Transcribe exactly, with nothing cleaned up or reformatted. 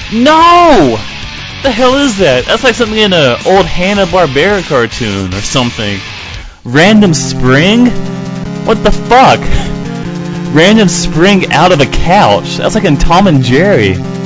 No! What the hell is that? That's like something in an old Hanna-Barbera cartoon or something. Random spring? What the fuck? Random spring out of a couch. That's like in Tom and Jerry.